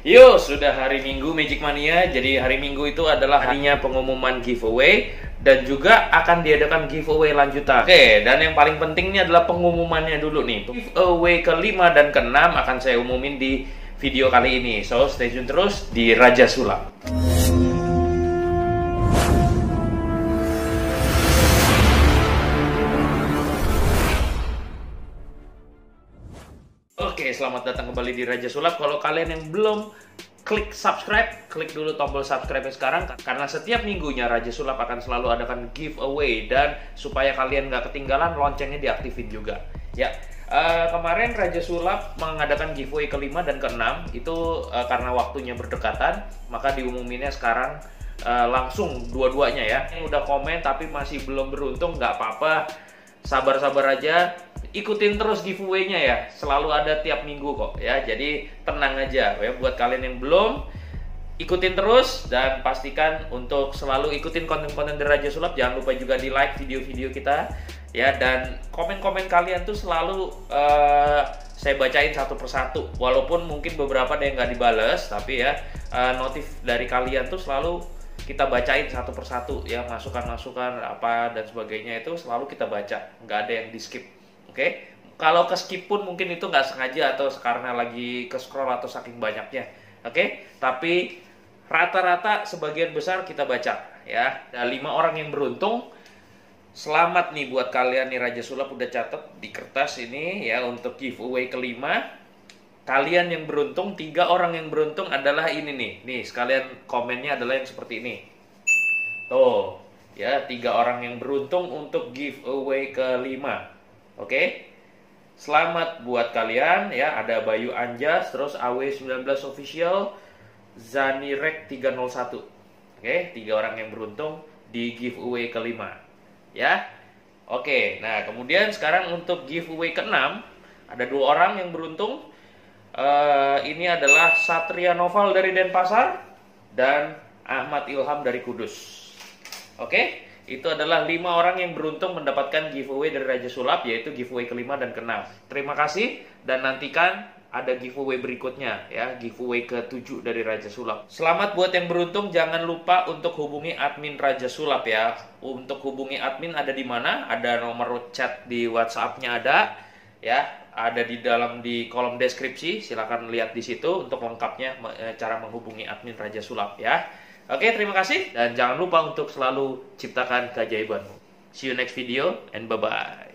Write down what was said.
Yo, sudah hari Minggu Magic Mania. Jadi hari Minggu itu adalah harinya pengumuman giveaway dan juga akan diadakan giveaway lanjutan. Oke, dan yang paling penting ini adalah pengumumannya dulu nih. Giveaway ke-5 dan ke-6 akan saya umumin di video kali ini. So, stay tune terus di Raja Sulap. Oke, selamat datang kembali di Raja Sulap. Kalau kalian yang belum klik subscribe, klik dulu tombol subscribe sekarang. Karena setiap minggunya Raja Sulap akan selalu adakan giveaway. Dan supaya kalian nggak ketinggalan, loncengnya diaktifin juga. Ya, kemarin Raja Sulap mengadakan giveaway ke-5 dan ke-6. Itu karena waktunya berdekatan, maka diumuminnya sekarang langsung dua-duanya ya. Yang udah komen tapi masih belum beruntung, nggak apa-apa. Sabar-sabar aja. Ikutin terus giveaway-nya ya, selalu ada tiap minggu kok ya, jadi tenang aja ya. Buat kalian yang belum, ikutin terus dan pastikan untuk selalu ikutin konten-konten dari Raja Sulap. Jangan lupa juga di like video-video kita ya, dan komen-komen kalian tuh selalu saya bacain satu persatu, walaupun mungkin beberapa ada yang nggak dibales, tapi ya notif dari kalian tuh selalu kita bacain satu persatu ya, masukan-masukan apa dan sebagainya itu selalu kita baca, nggak ada yang di skip. Oke, kalau ke skip pun mungkin itu nggak sengaja atau karena lagi ke scroll atau saking banyaknya. Oke, tapi rata-rata sebagian besar kita baca ya. Ada 5 orang yang beruntung. Selamat nih buat kalian nih, Raja Sulap udah catat di kertas ini ya untuk giveaway ke-5. Kalian yang beruntung, 3 orang yang beruntung adalah ini nih. Nih sekalian komennya adalah yang seperti ini. Tuh ya, 3 orang yang beruntung untuk giveaway ke-5. Oke, selamat buat kalian ya. Ada Bayu Anjas, terus AW19 Official, Zanirek 301. Oke, 3 orang yang beruntung di giveaway ke-5 ya. Oke, nah kemudian sekarang untuk giveaway ke-6 ada 2 orang yang beruntung. Ini adalah Satria Noval dari Denpasar dan Ahmad Ilham dari Kudus. Oke, itu adalah 5 orang yang beruntung mendapatkan giveaway dari Raja Sulap, yaitu giveaway ke-5 dan ke-6. Terima kasih dan nantikan ada giveaway berikutnya ya, giveaway ke-7 dari Raja Sulap. Selamat buat yang beruntung, jangan lupa untuk hubungi admin Raja Sulap ya. Untuk hubungi admin ada di mana? Ada nomor chat di WhatsApp-nya ada ya, ada di kolom deskripsi. Silakan lihat di situ untuk lengkapnya cara menghubungi admin Raja Sulap ya. Oke, terima kasih dan jangan lupa untuk selalu ciptakan keajaibanmu. See you next video and bye-bye.